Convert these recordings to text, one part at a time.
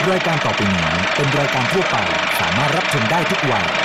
รายการต่อไปนี้เป็นรายการทั่วไปสามารถรับชมได้ทุกวัย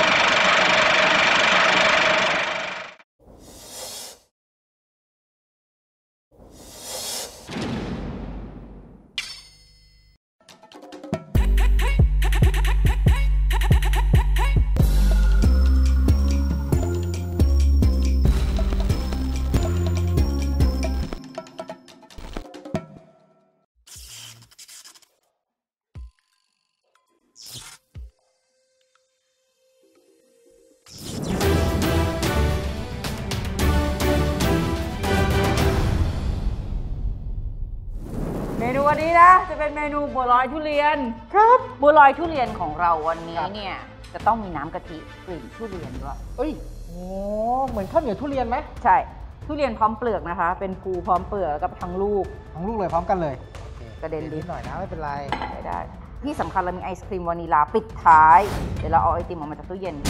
เมนูวันนี้นะจะเป็นเมนูบัวลอยทุเรียนครับบัวลอยทุเรียนของเราวันนี้เนี่ยจะต้องมีน้ำกะทิกลิ่นทุเรียนด้วยเอ้ยโอ้เหมือนข้าวเหนียวทุเรียนไหมใช่ทุเรียนพร้อมเปลือกนะคะเป็นภูพร้อมเปลือกกับทั้งลูกเลยพร้อมกันเลยกระเด็นนิดหน่อยนะไม่เป็นไรได้ที่สำคัญเรามีไอศครีมวานิลาปิดท้ายเดี๋ยวเราเอาไอติมออกมาจากตู้เย็น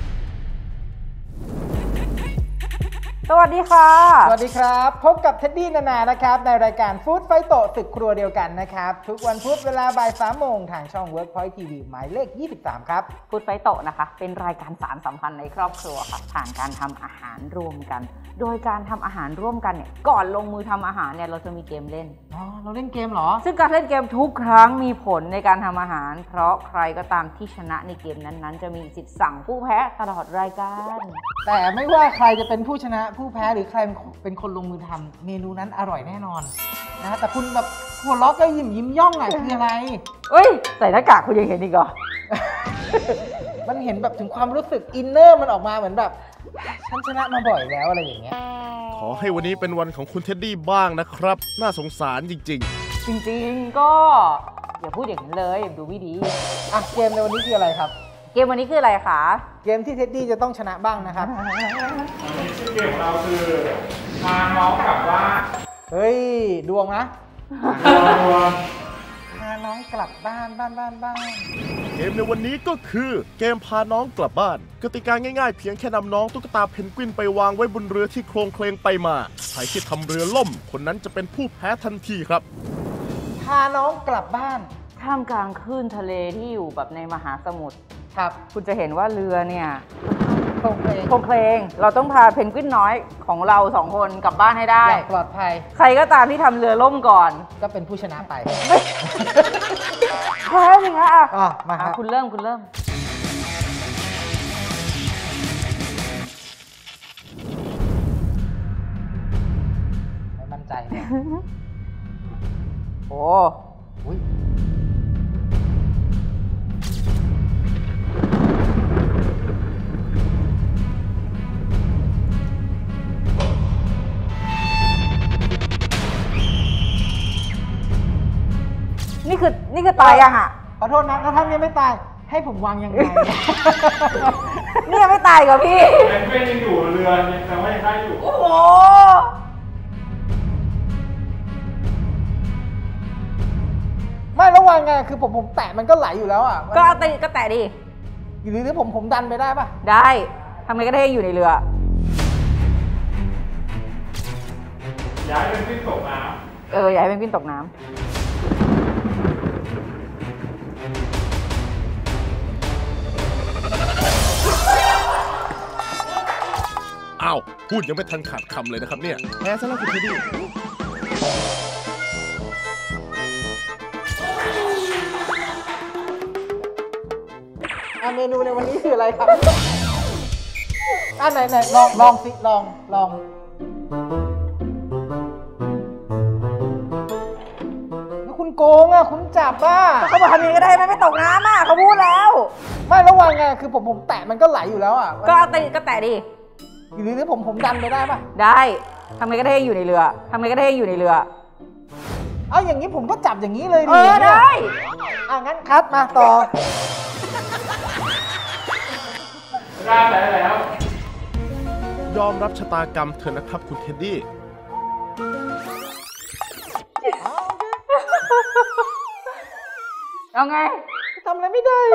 สวัสดีค่ะสวัสดีครับพบกับเท็ดดี้นานานะครับในรายการฟู้ดไฟโตศึกครัวเดียวกันนะครับทุกวันพุธเวลาบ่าย 3 โมงทางช่อง Workpoint TV หมายเลข 23 ครับฟู้ดไฟโตนะคะเป็นรายการสารสัมพันธ์ในครอบครัวค่ะผ่านการทำอาหารร่วมกันโดยการทำอาหารร่วมกันเนี่ยก่อนลงมือทำอาหารเนี่ยเราจะมีเกมเล่นเราเล่นเกมเหรอซึ่งการเล่นเกมทุกครั้งมีผลในการทำอาหารเพราะใครก็ตามที่ชนะในเกมนั้นๆจะมีสิทธิ์สั่งผู้แพ้ตลอดรายการแต่ไม่ว่าใครจะเป็นผู้ชนะผู้แพ้หรือใครเป็นคนลงมือทำเมนูนั้นอร่อยแน่นอนนะแต่คุณแบบหัวเราะก็ยิ้มย่องหน่อยคืออะไรเอ้ยใส่หน้ากากคุณยังเห็นอีกเหรอมันเห็นแบบถึงความรู้สึกอินเนอร์มันออกมาเหมือนแบบฉันชนะมาบ่อยแล้วอะไรอย่างเงี้ยขอให้วันนี้เป็นวันของคุณเท็ดดี้บ้างนะครับน่าสงสารจริงๆก็อย่าพูดอย่างนั้นเลยดูไม่ดีเกมในวันนี้คืออะไรครับเกมวันนี้คืออะไรคะเกมที่เท็ดดี้จะต้องชนะบ้างนะครับชื่อเกมของเราคือพาน้องกลับบ้านเฮ้ยดวงนะดวงพาน้องกลับบ้านเกมในวันนี้ก็คือเกมพาน้องกลับบ้านกติกาง่ายๆเพียงแค่นำน้องตุ๊กตาเพนกวินไปวางไว้บนเรือที่โคลงเคลงไปมาใครที่ทำเรือล่มคนนั้นจะเป็นผู้แพ้ทันทีครับพาน้องกลับบ้านท่ามกลางคลื่นทะเลที่อยู่แบบในมหาสมุทรครับคุณจะเห็นว่าเรือเนี่ยโคลงเคลงเราต้องพาเพนกวินน้อยของเรา2 คนกลับบ้านให้ได้ปลอดภัยใครก็ตามที่ทำเรือล่มก่อนก็เป็นผู้ชนะไปแพ้สิคะมาคุณเริ่มไม่มั่นใจเนี่ยโอ้นี่คือตายอะฮะขอโทษนะถ้าท่านยังไม่ตายให้ผมวางยังไงนี่ยังไม่ตายกับพี่เป็นยังอยู่เรือแต่ว่ายังได้อยู่โอ้โหไม่ระวังไงคือผมแตะมันก็ไหลอยู่แล้วอ่ะก็แตะดิหรือผมดันไปได้ป่ะได้ทำไงก็ได้อยู่ในเรือย้ายเป็นขึ้นตกน้ำย้ายเป็นขึ้นตกน้ำอ้าวพูดยังไม่ทันขาดคำเลยนะครับเนี่ยแพ้ซะแล้วคุณเท็ดดี้เมนูในวันนี้คืออะไรครับไหนลองสิลองแล้วคุณโกงอ่ะคุณจับป่ะเขาบอกทำยังไงก็ได้ไม่ตกน้ำอ่ะเขาพูดแล้วไม่ระวังไงคือผมแตะมันก็ไหลอยู่แล้วอ่ะก็แตะดิหรือผมดันไปได้ป่ะได้ทำไงก็ได้อยู่ในเรือเอาอย่างนี้ผมก็จับอย่างนี้เลยดิได้งั้นคัดมาต่อได้แล้วยอมรับชะตากรรมเถอะนะครับคุณเท็ดดี้เอาไงทำอะไรไม่ได้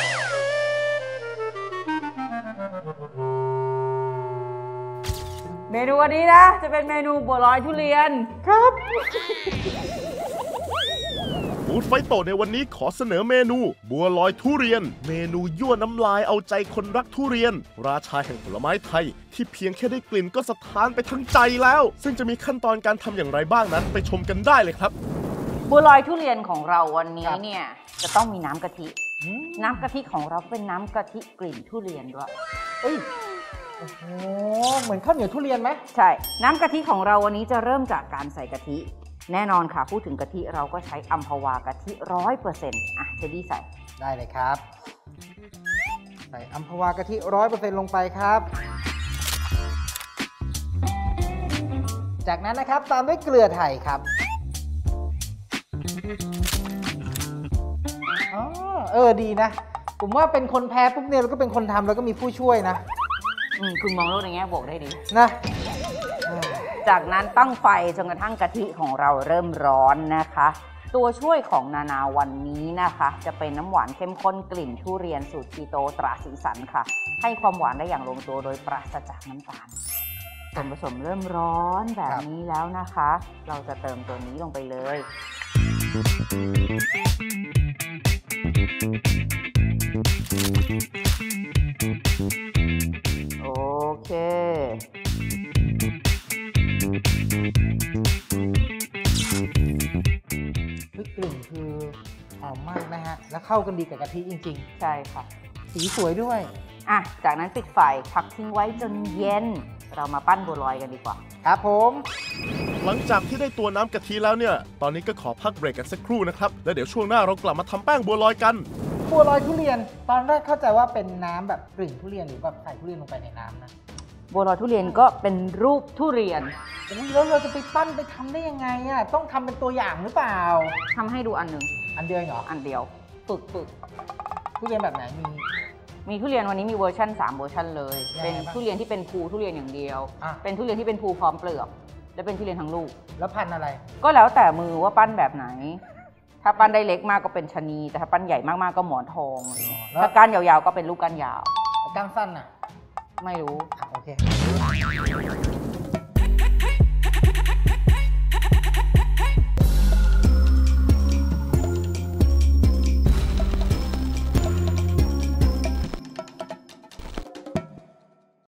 เมนูวันนี้นะจะเป็นเมนูบัวลอยทุเรียนครับบัฟู้ดไฟโตในวันนี้ขอเสนอเมนูบัวลอยทุเรียนเมนูยั่วน้ำลายเอาใจคนรักทุเรียนราชาแห่งผลไม้ไทยที่เพียงแค่ได้กลิ่นก็สะท้านไปทั้งใจแล้วซึ่งจะมีขั้นตอนการทำอย่างไรบ้างนั้นไปชมกันได้เลยครับบัวลอยทุเรียนของเราวันนี้เนี่ยจะต้องมีน้ำกะทิน้ำกะทิของเราเป็นน้ำกะทิกลิ่นทุเรียนด้วยโอ้โหเหมือนข้าวเหนียวทุเรียนไหมใช่น้ำกะทิของเราวันนี้จะเริ่มจากการใส่กะทิแน่นอนค่ะพูดถึงกะทิเราก็ใช้อัมพวากะทิ 100%เจดี้ใส่ได้เลยครับใส่อัมพวากะทิ 100% ลงไปครับจากนั้นนะครับตามด้วยเกลือไทยครับดีนะผมว่าเป็นคนแพ้ปุ๊บเนี่ยเราก็เป็นคนทำแล้วก็มีผู้ช่วยนะคุณมองโลกในแง่บวกได้ดีนะจากนั้นตั้งไฟจนกระทั่งกะทิของเราเริ่มร้อนนะคะตัวช่วยของนานาวันนี้นะคะจะเป็นน้ำหวานเข้มข้นกลิ่นทุเรียนสูตรคีโตตราสีสันค่ะให้ความหวานได้อย่างลงตัวโดยปราศจากน้ำตาลส่วนผสมเริ่มร้อนแบบนี้แล้วนะคะเราจะเติมตัวนี้ลงไปเลยโอเคกลิ่นคือหอมมากนะฮะแล้วเข้ากันดีกับกะทิจริงๆใช่ค่ะสีสวยด้วยจากนั้นปิดไฟพักทิ้งไว้จนเย็นเรามาปั้นบัวลอยกันดีกว่าครับผมหลังจากที่ได้ตัวน้ำกะทิแล้วเนี่ยตอนนี้ก็ขอพักเบรกกันสักครู่นะครับแล้วเดี๋ยวช่วงหน้าเรากลับมาทำแป้งบัวลอยกันบัวลอยทุเรียนตอนแรกเข้าใจว่าเป็นน้ำแบบกลิ่นทุเรียนหรือแบบใส่ทุเรียนลงไปในน้ำนะบัวลอยทุเรียนก็เป็นรูปทุเรียนแล้วเราจะไปปั้นไปทำได้ยังไงอ่ะต้องทำเป็นตัวอย่างหรือเปล่าทำให้ดูอันหนึ่งอันเดียวเหรออันเดียวฝึกทุเรียนแบบไหนมีทุเรียนวันนี้มีเวอร์ชัน3เวอร์ชันเลยเป็นทุเรียนที่เป็นภูทุเรียนอย่างเดียวเป็นทุเรียนที่เป็นภูพร้อมเปลือกและเป็นทุเรียนทั้งลูกแล้วพันธุ์อะไรก็แล้วแต่มือว่าปั้นแบบไหนถ้าปั้นได้เล็กมากก็เป็นชะนีแต่ถ้าปั้นใหญ่มากๆก็หมอนทองถ้าก้านยาวๆก็เป็นลูกก้านยาวก้านสั้นอ่ะไม่รู้โอเค